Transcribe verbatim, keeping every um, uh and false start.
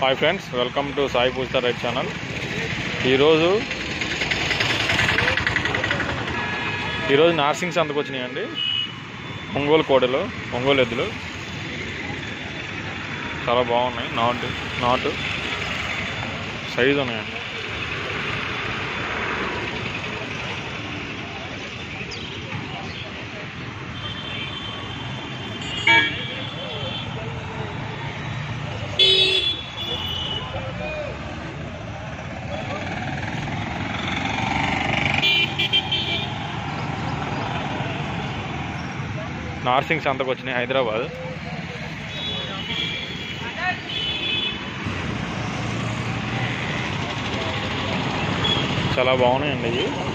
Hi friends, welcome to Sai Poojitha right channel. ఈరోజు ఈరోజు నార్సింగ్ సంతకు వచ్చినాయండి. ఒంగోలు కోడలు, ఒంగోలు ఎద్దులు చాలా బాగున్నాయి. నాటు నాటు సైజు ఉన్నాయండి. నార్సింగ్ సంతకు వచ్చినాయి హైదరాబాద్. చాలా బాగున్నాయండి ఇవి.